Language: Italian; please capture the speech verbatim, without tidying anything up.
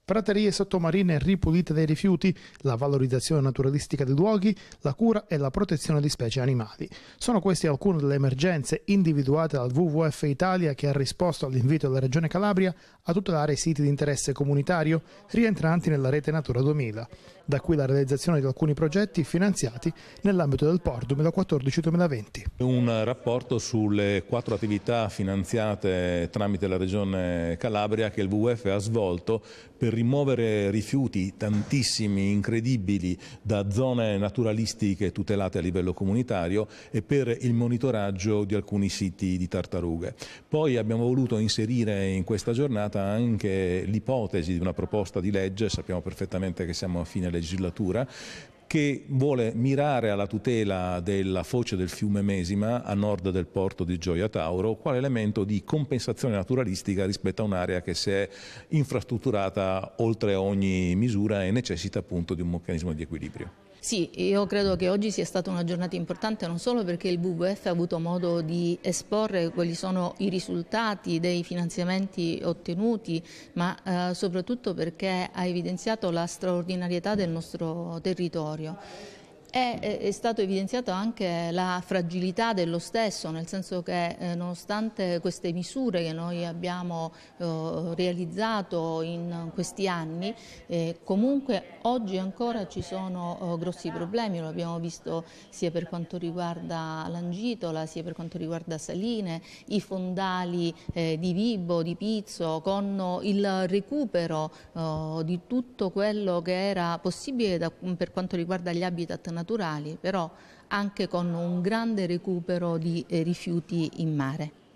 praterie sottomarine ripulite dai rifiuti, la valorizzazione naturalistica dei luoghi, la cura e la protezione di specie animali. Sono queste alcune delle emergenze individuate dal W W F Italia, che ha risposto all'invito della Regione Calabria a tutelare i siti di interesse comunitario rientranti nella rete Natura duemila. Da qui la realizzazione di alcuni progetti finanziati nell'ambito del P O R duemilaquattordici duemilaventi. Un rapporto sulle quattro attività finanziate tramite la Regione Calabria che il W W F ha svolto per rimuovere rifiuti tantissimi, incredibili, da zone naturalistiche tutelate a livello comunitario e per il monitoraggio di alcuni siti di tartarughe. Poi abbiamo voluto inserire in questa giornata anche l'ipotesi di una proposta di legge, sappiamo perfettamente che siamo a fine legislatura, che vuole mirare alla tutela della foce del fiume Mesima a nord del porto di Gioia Tauro, quale elemento di compensazione naturalistica rispetto a un'area che si è infrastrutturata oltre ogni misura e necessita appunto di un meccanismo di equilibrio. Sì, io credo che oggi sia stata una giornata importante non solo perché il W W F ha avuto modo di esporre quali sono i risultati dei finanziamenti ottenuti, ma eh, soprattutto perché ha evidenziato la straordinarietà del nostro territorio. È, è stato evidenziato anche la fragilità dello stesso, nel senso che eh, nonostante queste misure che noi abbiamo eh, realizzato in questi anni, eh, comunque oggi ancora ci sono eh, grossi problemi, lo abbiamo visto sia per quanto riguarda l'Angitola, sia per quanto riguarda Saline, i fondali eh, di Vibo, di Pizzo, con il recupero eh, di tutto quello che era possibile da, per quanto riguarda gli habitat naturali, però anche con un grande recupero di eh, rifiuti in mare.